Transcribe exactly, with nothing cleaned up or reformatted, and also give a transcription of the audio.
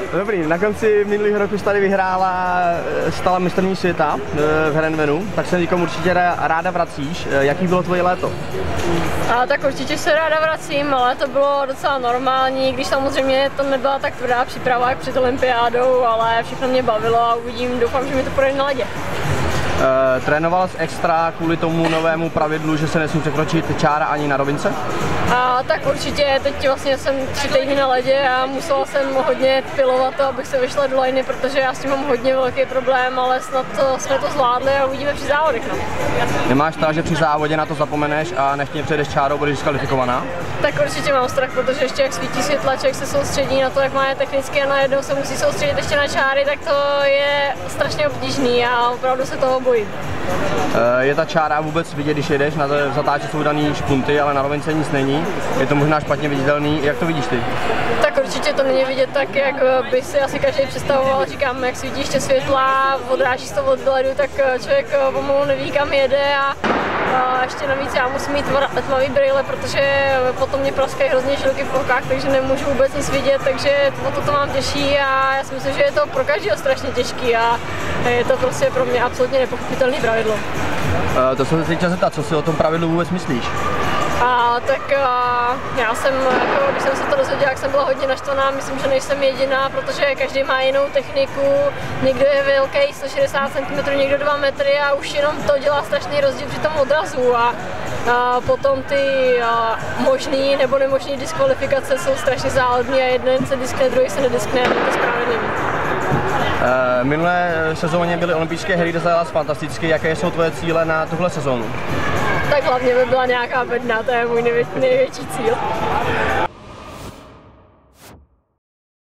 Dobrý, na konci minulého roku jsi tady vyhrála, stala mistryní světa v Heerenveenu, tak se někomu určitě ráda vracíš. Jaký bylo tvoje léto? A tak určitě se ráda vracím, ale to bylo docela normální, když samozřejmě to nebyla tak tvrdá příprava jak před olympiádou, ale všechno mě bavilo a uvidím, doufám, že mi to půjde na ledě. Uh, trénoval jsi extra kvůli tomu novému pravidlu, že se nesmí překročit čára ani na rovince? A tak určitě, teď vlastně jsem tři týdny na ledě a musela jsem hodně pilovat to, abych se vyšla do liney, protože já s tím mám hodně velký problém, ale snad to, jsme to zvládli a uvidíme při závodech. No. Nemáš strach, že při závodě na to zapomeneš a nechtěně přejdeš čárou, budeš diskvalifikovaná? Tak určitě mám strach, protože ještě jak svítí světla, člověk se soustředí na to, jak má je technicky a najednou se musí soustředit ještě na čáry, tak to je strašně obtížný a opravdu se toho bojím. Je ta čára vůbec vidět, když jedeš, na zatáče jsou daný špunty, ale na rovince nic není. Je to možná špatně viditelný. Jak to vidíš ty? Tak určitě to není vidět tak, jak by si asi každý představoval. Říkám, jak svítí ještě světla, odráží se to od ledu, tak člověk pomalu neví, kam jede a, a ještě navíc já musím mít tmavý brýle, protože potom mě praskají hrozně žilky v okách, takže nemůžu vůbec nic vidět, takže to, to mám těžší a já si myslím, že je to pro každého strašně těžký a je to prostě pro mě absolutně nepochopitelný pravidlo. Uh, to jsem se chtěl zeptat, co si o tom pravidlu vůbec myslíš? A tak a, já jsem, jako, když jsem se to dozvěděla, jak jsem byla hodně naštvaná, myslím, že nejsem jediná, protože každý má jinou techniku, někdo je velký, sto šedesát centimetrů, někdo dva metry a už jenom to dělá strašný rozdíl při tom odrazu a, a potom ty a, možný nebo nemožný diskvalifikace jsou strašně záhodný a jeden se diskne, druhý se nediskne, to správně neví. Uh, minulé sezóně byly olympijské hry, kde zajela fantasticky. Jaké jsou tvoje cíle na tuhle sezónu? Tak hlavně by byla nějaká bedna, to je můj nejvě- největší cíl.